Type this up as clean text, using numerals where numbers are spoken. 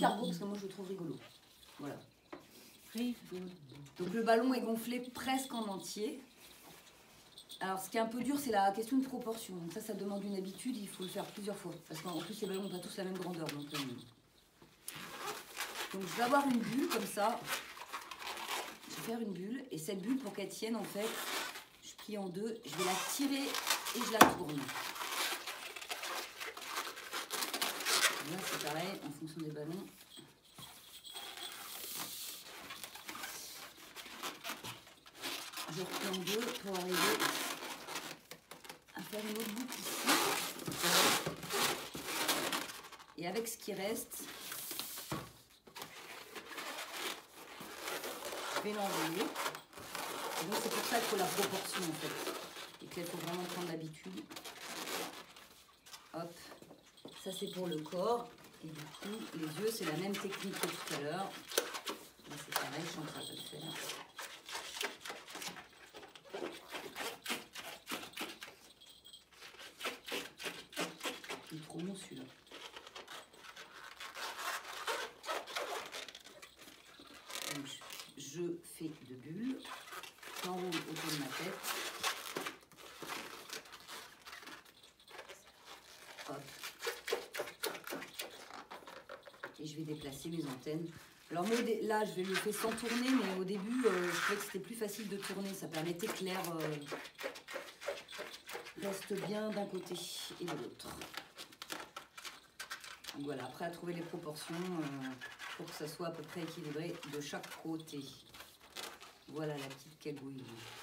escargot parce que moi je le trouve rigolo. Voilà. Donc le ballon est gonflé presque en entier. Alors ce qui est un peu dur, c'est la question de proportion. Donc ça demande une habitude, il faut le faire plusieurs fois. Parce qu'en plus les ballons n'ont pas tous la même grandeur. Donc je vais avoir une bulle comme ça. Je vais faire une bulle. Et cette bulle, pour qu'elle tienne, en fait, je plie en deux. Je vais la tirer et je la tourne. Là c'est pareil, en fonction des ballons. Je replie en deux pour arriver à faire une autre boucle ici. Et avec ce qui reste, je vais l'enrouler. Donc c'est pour ça qu'il faut la proportion en fait. Et qu'il faut vraiment prendre l'habitude. Hop, ça c'est pour le corps. Et du coup, les yeux, c'est la même technique que tout à l'heure. C'est pareil, je suis en train de le faire. Il est trop long celui-là. Donc, je fais deux bulles, j'enroule autour de ma tête. Hop. Et je vais déplacer mes antennes. Alors moi, là, je vais le faire sans tourner, mais au début, je trouvais que c'était plus facile de tourner. Ça permettait que l'air reste bien d'un côté et de l'autre. Donc voilà, après à trouver les proportions pour que ça soit à peu près équilibré de chaque côté. Voilà la petite cagouille.